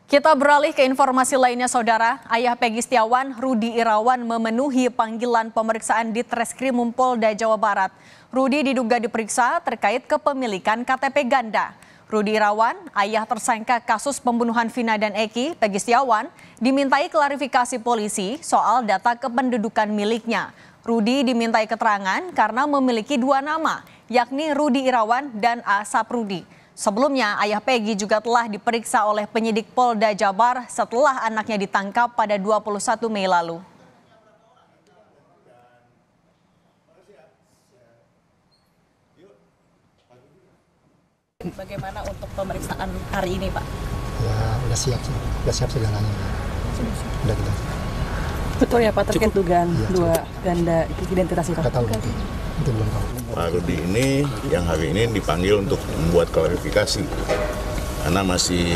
Kita beralih ke informasi lainnya, Saudara. Ayah Peggy Setiawan, Rudi Irawan, memenuhi panggilan pemeriksaan di Treskrimum Polda Jawa Barat. Rudi diduga diperiksa terkait kepemilikan KTP ganda. Rudi Irawan, ayah tersangka kasus pembunuhan Vina dan Eki, Peggy Setiawan, dimintai klarifikasi polisi soal data kependudukan miliknya. Rudi dimintai keterangan karena memiliki dua nama, yakni Rudi Irawan dan Asap Rudi. Sebelumnya, ayah Peggy juga telah diperiksa oleh penyidik Polda Jabar setelah anaknya ditangkap pada 21 Mei lalu. Bagaimana untuk pemeriksaan hari ini, Pak? Ya, udah siap segalanya. Udah kita. Betul ya Pak, terkait dugaan dua ganda identitas itu. Kita tahu itu belum tahu. Pak Rudi ini yang hari ini dipanggil untuk membuat klarifikasi karena masih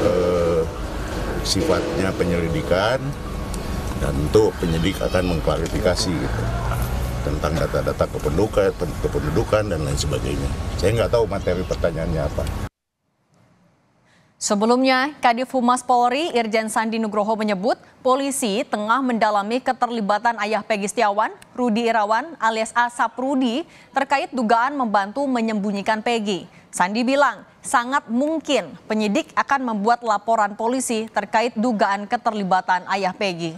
sifatnya penyelidikan dan tentu penyidik akan mengklarifikasi gitu, tentang data-data kependudukan dan lain sebagainya. Saya nggak tahu materi pertanyaannya apa. Sebelumnya, Kadif Humas Polri Irjen Sandi Nugroho menyebut polisi tengah mendalami keterlibatan ayah Peggy Setiawan, Rudi Irawan alias Asap Rudi terkait dugaan membantu menyembunyikan Peggy. Sandi bilang sangat mungkin penyidik akan membuat laporan polisi terkait dugaan keterlibatan ayah Peggy.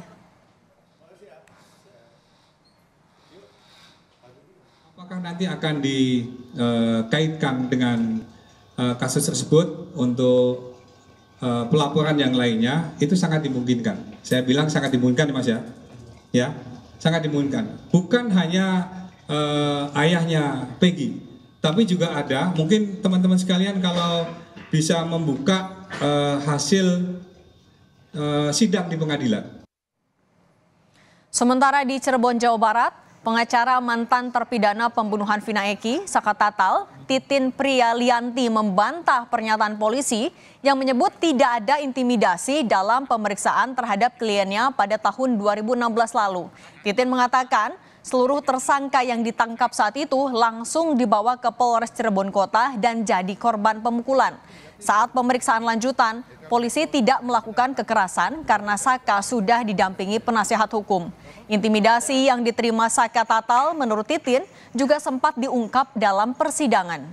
Apakah nanti akan dikaitkan dengan kasus tersebut untuk pelaporan yang lainnya, itu sangat dimungkinkan. Saya bilang sangat dimungkinkan, Mas ya, sangat dimungkinkan. Bukan hanya ayahnya Peggy, tapi juga ada mungkin teman-teman sekalian kalau bisa membuka hasil sidang di pengadilan. Sementara di Cirebon, Jawa Barat, pengacara mantan terpidana pembunuhan Vina Eki, Saka Tatal, Titin Priyalianti membantah pernyataan polisi yang menyebut tidak ada intimidasi dalam pemeriksaan terhadap kliennya pada tahun 2016 lalu. Titin mengatakan seluruh tersangka yang ditangkap saat itu langsung dibawa ke Polres Cirebon Kota dan jadi korban pemukulan. Saat pemeriksaan lanjutan, polisi tidak melakukan kekerasan karena Saka sudah didampingi penasehat hukum. Intimidasi yang diterima Saka Tatal menurut Titin juga sempat diungkap dalam persidangan.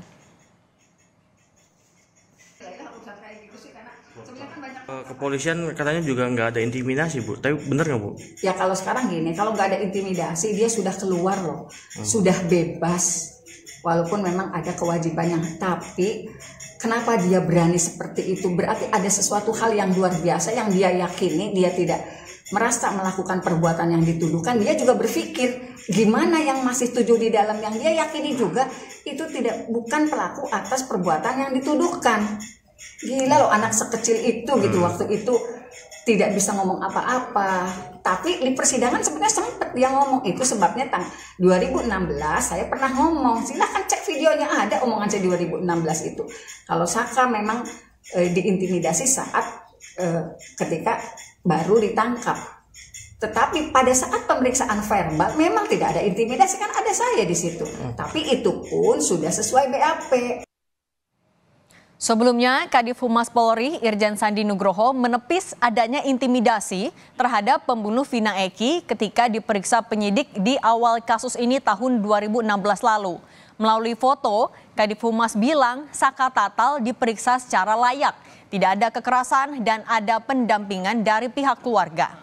Kepolisian katanya juga nggak ada intimidasi, Bu. Tapi bener nggak, Bu? Ya kalau sekarang gini, kalau nggak ada intimidasi dia sudah keluar loh, sudah bebas. Walaupun memang ada kewajibannya, tapi kenapa dia berani seperti itu? Berarti ada sesuatu hal yang luar biasa yang dia yakini, dia tidak merasa melakukan perbuatan yang dituduhkan. Dia juga berpikir gimana yang masih setuju di dalam yang dia yakini juga itu bukan pelaku atas perbuatan yang dituduhkan. Gila loh anak sekecil itu gitu, waktu itu tidak bisa ngomong apa-apa. Tapi di persidangan sebenarnya sempat dia ngomong, itu sebabnya 2016 saya pernah ngomong, silahkan cek videonya, ada omongan saya 2016 itu. Kalau Saka memang diintimidasi saat ketika baru ditangkap. Tetapi pada saat pemeriksaan verbal memang tidak ada intimidasi, kan ada saya di situ. Tapi itu pun sudah sesuai BAP. Sebelumnya, Kadif Humas Polri Irjen Sandi Nugroho menepis adanya intimidasi terhadap pembunuh Vina Eki ketika diperiksa penyidik di awal kasus ini tahun 2016 lalu. Melalui foto, Kadif Humas bilang Saka Tatal diperiksa secara layak, tidak ada kekerasan dan ada pendampingan dari pihak keluarga.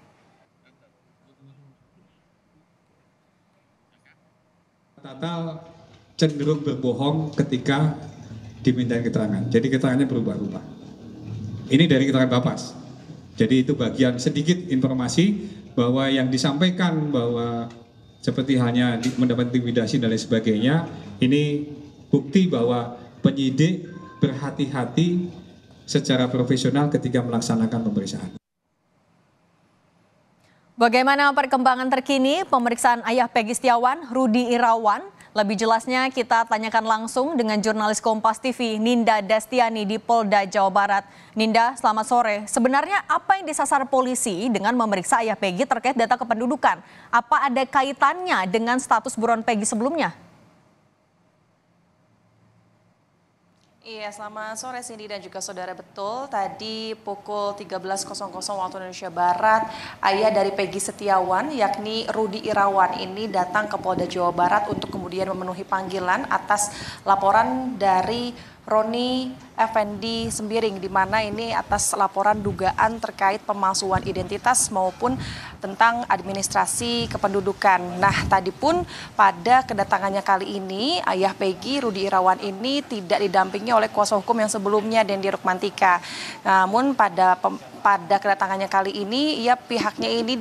Tatal cenderung berbohong ketika diminta keterangan. Jadi keterangannya berubah-ubah. Ini dari keterangan Bapas. Jadi itu bagian sedikit informasi bahwa yang disampaikan bahwa seperti hanya mendapat intimidasi dan lain sebagainya, ini bukti bahwa penyidik berhati-hati secara profesional ketika melaksanakan pemeriksaan. Bagaimana perkembangan terkini pemeriksaan ayah Peggy Setiawan, Rudi Irawan? Lebih jelasnya kita tanyakan langsung dengan jurnalis Kompas TV Ninda Destiani di Polda Jawa Barat. Ninda, selamat sore. Sebenarnya apa yang disasar polisi dengan memeriksa ayah Peggy terkait data kependudukan? Apa ada kaitannya dengan status buron Peggy sebelumnya? Iya, selamat sore Cindy dan juga saudara. Betul, tadi pukul 13.00 waktu Indonesia Barat, ayah dari Peggy Setiawan yakni Rudi Irawan ini datang ke Polda Jawa Barat untuk kemudian memenuhi panggilan atas laporan dari Roni Effendi Sembiring, di mana ini atas laporan dugaan terkait pemalsuan identitas maupun tentang administrasi kependudukan. Nah, tadi pun pada kedatangannya kali ini, ayah Peggy, Rudi Irawan ini tidak didampingi oleh kuasa hukum yang sebelumnya, Dendi Rukmantika. Namun pada kedatangannya kali ini, pihaknya ini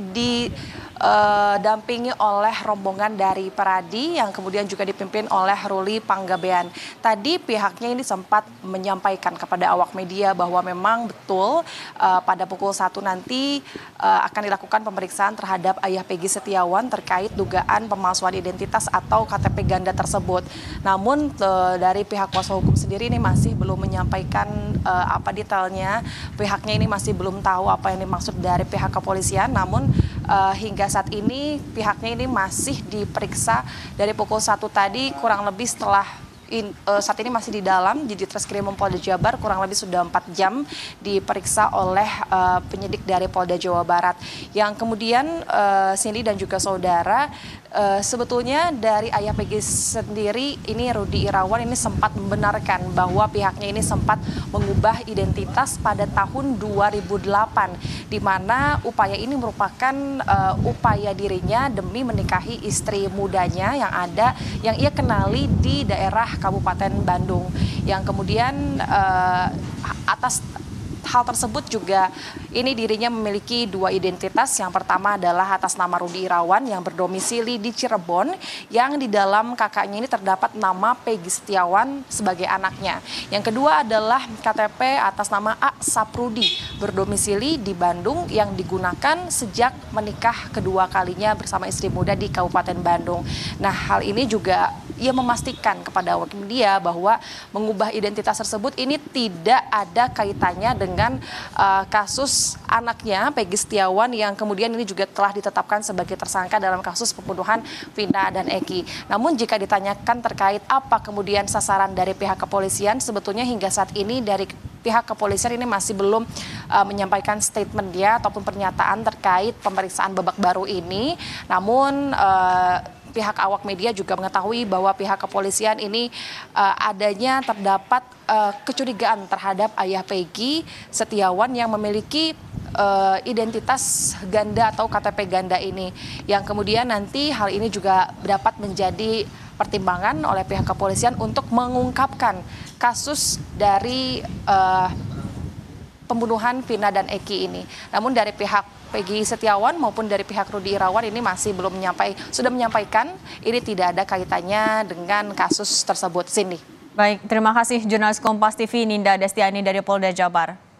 didampingi oleh rombongan dari Peradi yang kemudian juga dipimpin oleh Ruli Panggabean. Tadi pihaknya ini sempat menyampaikan kepada awak media bahwa memang betul pada pukul 1 nanti akan dilakukan pemeriksaan terhadap ayah Peggy Setiawan terkait dugaan pemalsuan identitas atau KTP ganda tersebut. Namun dari pihak kuasa hukum sendiri ini masih belum menyampaikan apa detailnya. Pihaknya ini masih belum tahu apa yang dimaksud dari pihak kepolisian. Namun hingga saat ini pihaknya ini masih diperiksa dari pukul 1 tadi, kurang lebih setelah saat ini masih di dalam di Ditreskrimum Polda Jabar, kurang lebih sudah 4 jam diperiksa oleh penyidik dari Polda Jawa Barat. Yang kemudian Cindy dan juga saudara, sebetulnya dari ayah Peggy sendiri ini, Rudi Irawan ini sempat membenarkan bahwa pihaknya ini sempat mengubah identitas pada tahun 2008, di mana upaya ini merupakan upaya dirinya demi menikahi istri mudanya yang ia kenali di daerah Kabupaten Bandung. Yang kemudian atas hal tersebut juga ini dirinya memiliki 2 identitas. Yang pertama adalah atas nama Rudi Irawan yang berdomisili di Cirebon, yang di dalam kakaknya ini terdapat nama Peggy Setiawan sebagai anaknya. Yang kedua adalah KTP atas nama A. Saprudi berdomisili di Bandung yang digunakan sejak menikah kedua kalinya bersama istri muda di Kabupaten Bandung. Nah, hal ini juga ia memastikan kepada awak media bahwa mengubah identitas tersebut ini tidak ada kaitannya dengan kasus anaknya Peggy Setiawan yang kemudian ini juga telah ditetapkan sebagai tersangka dalam kasus pembunuhan Vina dan Eki. Namun jika ditanyakan terkait apa kemudian sasaran dari pihak kepolisian, sebetulnya hingga saat ini dari pihak kepolisian ini masih belum menyampaikan statement dia ataupun pernyataan terkait pemeriksaan babak baru ini. Namun pihak awak media juga mengetahui bahwa pihak kepolisian ini adanya terdapat kecurigaan terhadap ayah Peggy Setiawan yang memiliki identitas ganda atau KTP ganda ini, yang kemudian nanti hal ini juga dapat menjadi pertimbangan oleh pihak kepolisian untuk mengungkapkan kasus dari pembunuhan Vina dan Eki ini. Namun dari pihak Peggy Setiawan maupun dari pihak Rudi Irawan ini masih belum sudah menyampaikan ini tidak ada kaitannya dengan kasus tersebut. Cindy. Baik, terima kasih jurnalis Kompas TV Ninda Destiani dari Polda Jabar.